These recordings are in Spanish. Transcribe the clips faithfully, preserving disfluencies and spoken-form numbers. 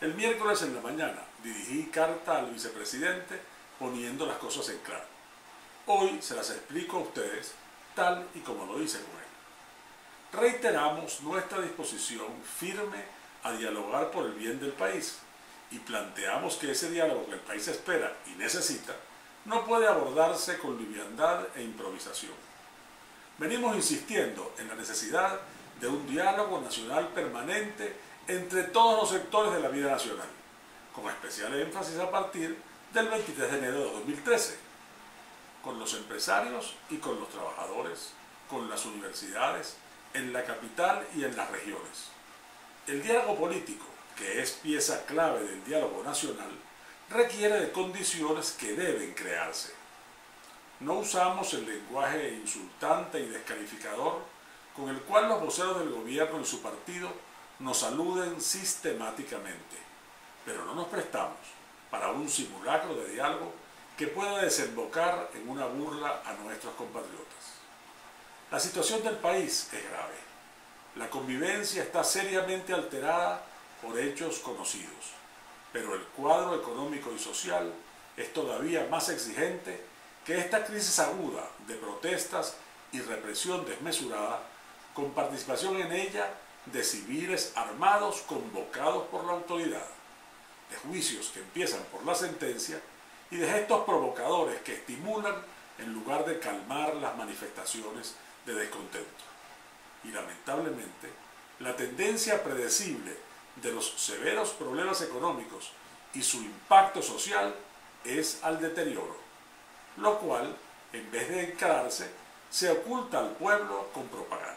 El miércoles en la mañana dirigí carta al vicepresidente poniendo las cosas en claro. Hoy se las explico a ustedes tal y como lo hice con él. Reiteramos nuestra disposición firme a dialogar por el bien del país y planteamos que ese diálogo que el país espera y necesita no puede abordarse con liviandad e improvisación. Venimos insistiendo en la necesidad de un diálogo nacional permanente entre todos los sectores de la vida nacional, con especial énfasis a partir del veintitrés de enero de dos mil trece, con los empresarios y con los trabajadores, con las universidades, en la capital y en las regiones. El diálogo político, que es pieza clave del diálogo nacional, requiere de condiciones que deben crearse. No usamos el lenguaje insultante y descalificador con el cual los voceros del gobierno y su partido nos aluden sistemáticamente, pero no nos prestamos para un simulacro de diálogo que pueda desembocar en una burla a nuestros compatriotas. La situación del país es grave. La convivencia está seriamente alterada por hechos conocidos, pero el cuadro económico y social es todavía más exigente que esta crisis aguda de protestas y represión desmesurada, con participación en ella de civiles armados convocados por la autoridad, de juicios que empiezan por la sentencia y de gestos provocadores que estimulan en lugar de calmar las manifestaciones de descontento. Y lamentablemente, la tendencia predecible de los severos problemas económicos y su impacto social es al deterioro, lo cual, en vez de encararse, se oculta al pueblo con propaganda.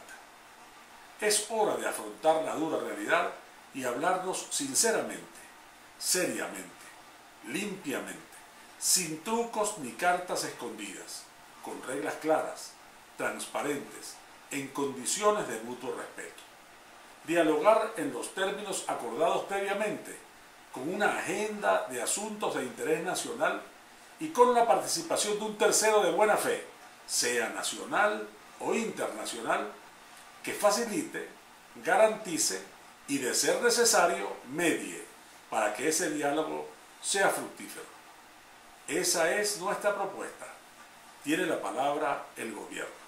Es hora de afrontar la dura realidad y hablarnos sinceramente, seriamente, limpiamente, sin trucos ni cartas escondidas, con reglas claras, transparentes, en condiciones de mutuo respeto. Dialogar en los términos acordados previamente, con una agenda de asuntos de interés nacional y con la participación de un tercero de buena fe, sea nacional o internacional, que facilite, garantice y, de ser necesario, medie para que ese diálogo sea fructífero. Esa es nuestra propuesta. Tiene la palabra el gobierno.